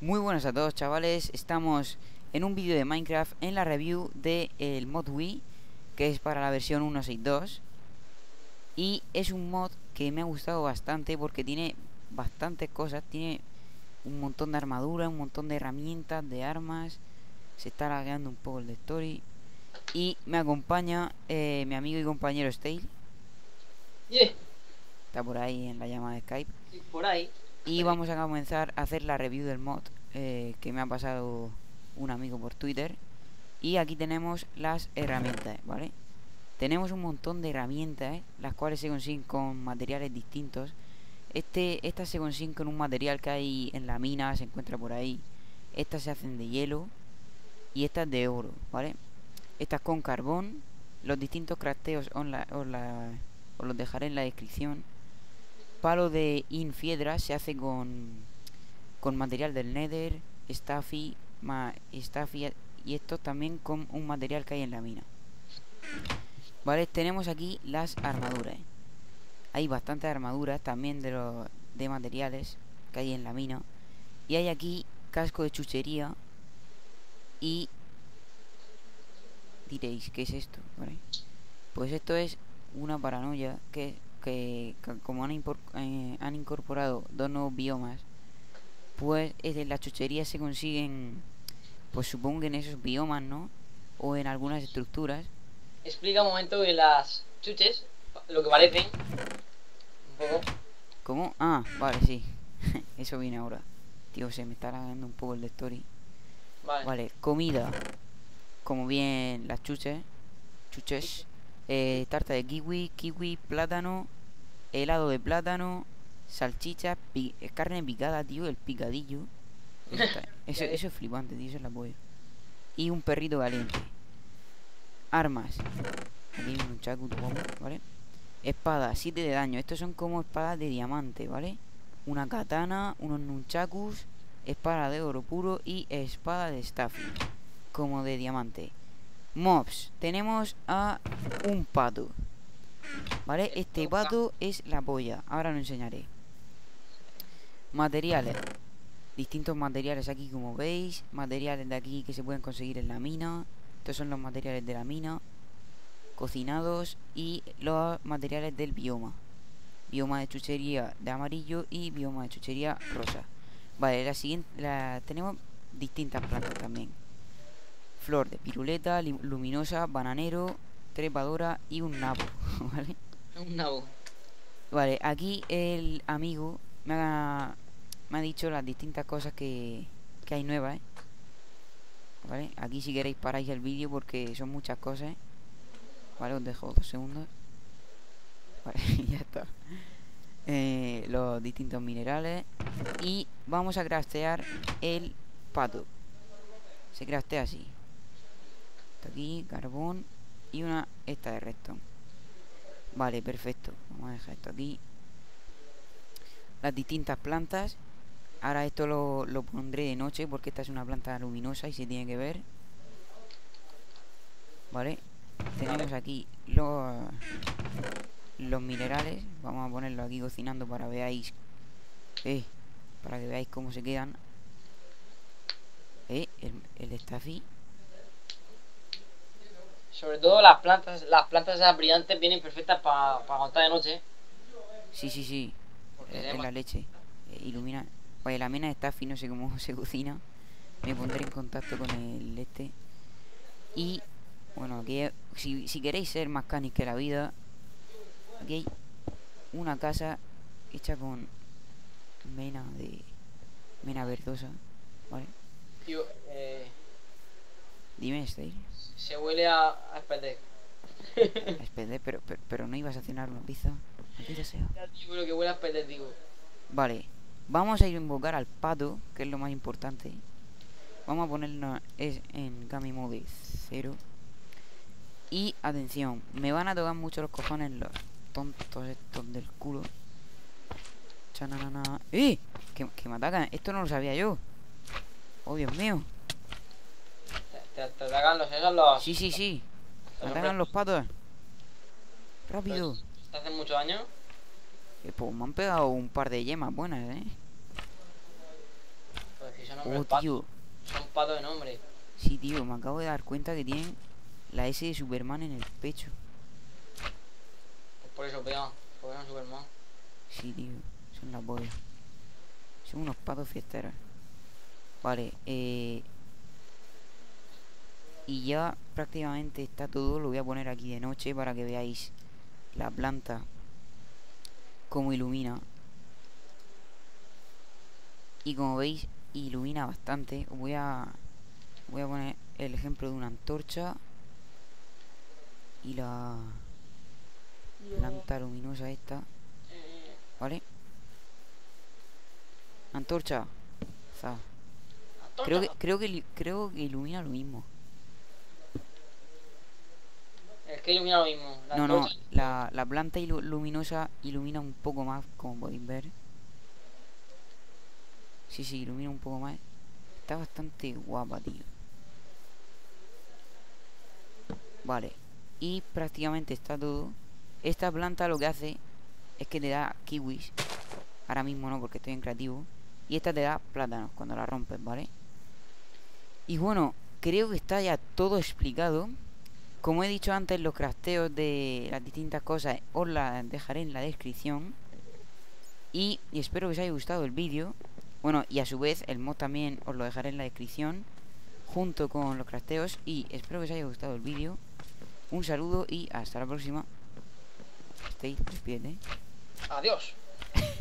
Muy buenas a todos, chavales. Estamos en un vídeo de Minecraft en la review de el mod Wii, que es para la versión 1.6.2. Y es un mod que me ha gustado bastante porque tiene bastantes cosas. Tiene un montón de armadura, un montón de herramientas, de armas. Se está lagueando un poco el de story. Y me acompaña mi amigo y compañero Stale. Yeah. Está por ahí en la llamada de Skype. Sí, por ahí. Y vamos a comenzar a hacer la review del mod que me ha pasado un amigo por Twitter. Y aquí tenemos las herramientas, ¿vale? Tenemos un montón de herramientas, las cuales se consiguen con materiales distintos. Estas se consiguen con un material que hay en la mina, se encuentra por ahí. Estas se hacen de hielo y estas de oro, ¿vale? Estas con carbón. Los distintos crafteos os los dejaré en la descripción. Palo de infiedra se hace con material del Nether, Staffy, y esto también con un material que hay en la mina. Vale, tenemos aquí las armaduras. Hay bastantes armaduras también de materiales que hay en la mina. Y hay aquí casco de chuchería. Y diréis, ¿qué es esto? ¿Vale? Pues esto es una paranoia que como han incorporado dos nuevos biomas, pues las chucherías se consiguen, pues supongo que en esos biomas, ¿no? O en algunas estructuras. Explica un momento que las chuches, lo que parecen, un poco. ¿Cómo? Ah, vale, sí. Eso viene ahora. Tío, se me está lagueando un poco el de story. Vale. Vale, comida. Como bien las chuches. Tarta de kiwi, plátano, helado de plátano, salchicha, carne picada, tío, el picadillo. Eso es flipante, tío, eso es la polla. Y un perrito caliente. Armas. Aquí hay un nunchaku, ¿vale? Espada, 7 de daño. Estos son como espadas de diamante, ¿vale? Una katana, unos nunchakus, espada de oro puro y espada de staff, como de diamante. Mobs. Tenemos a un pato, ¿vale? Este pato es la polla. Ahora lo enseñaré. Materiales. Distintos materiales aquí, como veis. Materiales de aquí que se pueden conseguir en la mina. Estos son los materiales de la mina cocinados. Y los materiales del bioma. Bioma de chuchería de amarillo y bioma de chuchería rosa. Vale, la siguiente tenemos distintas plantas también. Flor de piruleta, luminosa, bananero, trepadora y un nabo. ¿Vale? Un nabo. Vale, aquí el amigo me ha dicho las distintas cosas que hay nuevas, ¿eh? Vale, aquí si queréis paráis el vídeo porque son muchas cosas. Vale, os dejo 2 segundos. Vale, ya está. Los distintos minerales. Y vamos a craftear el pato. Se craftea así. Esto aquí, carbón. Y esta de redstone. Vale, perfecto. Vamos a dejar esto aquí. Las distintas plantas. Ahora esto lo pondré de noche porque esta es una planta luminosa y se tiene que ver. Vale. Tenemos aquí los minerales. Vamos a ponerlo aquí cocinando para veáis. Para que veáis cómo se quedan. El Staffy. Sobre todo las plantas esas brillantes vienen perfectas para aguantar de noche. Sí. Es la leche. Ilumina. Oye, la mina de Staffy no sé cómo se cocina. Me pondré en contacto con el Y bueno, aquí si queréis ser más canis que la vida, aquí hay una casa hecha con mena verdosa, ¿vale? Tío, Dime, Stay. se huele a especie. Espera, pero no ibas a cenar una pizza. Maldita sea. Ya, tío, pero que huele a especie, digo. Vale, vamos a ir a invocar al pato, que es lo más importante. Vamos a ponerlo en Game Mode 0. Y atención, me van a tocar mucho los cojones los tontos estos del culo. Chananana. Que me atacan. Esto no lo sabía yo. Oh, Dios mío. Te atacan los. Sí. Me atacan los patos. Rápido. ¿Te hacen mucho daño? Pues me han pegado un par de yemas buenas, Pues si son nombre Oh, los patos. tío. Son patos de nombre. Sí, tío, me acabo de dar cuenta que tienen la S de Superman en el pecho. Pues por eso pegan. Porque son Superman. Sí, tío, son la polla. Son unos patos fiesteros. Vale, y ya prácticamente está todo. Lo voy a poner aquí de noche para que veáis la planta cómo ilumina. Y como veis, ilumina bastante. Voy a poner el ejemplo de una antorcha y la planta luminosa esta, ¿vale? Antorcha. Za. Creo que ilumina lo mismo. Es que ilumina lo mismo. La No, antorcha. la planta luminosa ilumina un poco más, como podéis ver. Sí, ilumina un poco más. Está bastante guapa, tío. Vale. Y prácticamente está todo. Esta planta lo que hace es que te da kiwis. Ahora mismo no, porque estoy en creativo. Y esta te da plátanos cuando la rompes, ¿vale? Y bueno, creo que está ya todo explicado. Como he dicho antes, los crafteos de las distintas cosas os las dejaré en la descripción. Y espero que os haya gustado el vídeo. Bueno, y a su vez el mod también os lo dejaré en la descripción, junto con los crafteos. Y espero que os haya gustado el vídeo. Un saludo y hasta la próxima. Stay, despídete. Adiós.